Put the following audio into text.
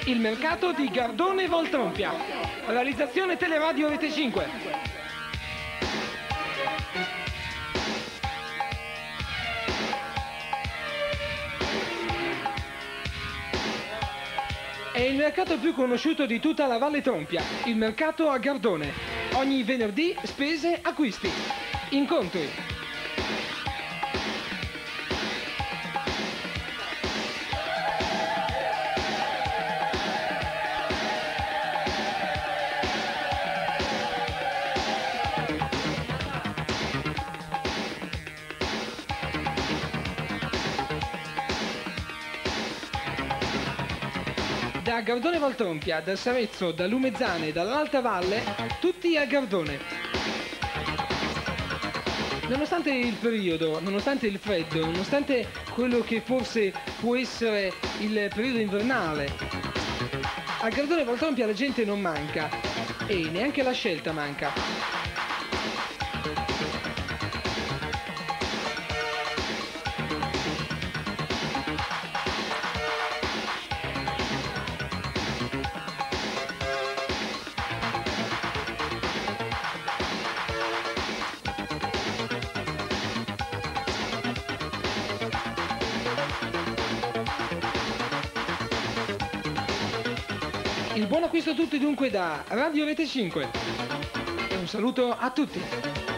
Il mercato di Gardone Voltrompia. Realizzazione Teleradio Rete 5. È il mercato più conosciuto di tutta la Valle Trompia, il mercato a Gardone. Ogni venerdì spese, acquisti, incontri. Da Gardone Valtrompia, da Sarezzo, da Lumezzane, dall'Alta Valle, tutti a Gardone. Nonostante il periodo, nonostante il freddo, nonostante quello che forse può essere il periodo invernale, a Gardone Valtrompia la gente non manca e neanche la scelta manca. Il buon acquisto a tutti dunque da Radio Rete 5 e un saluto a tutti.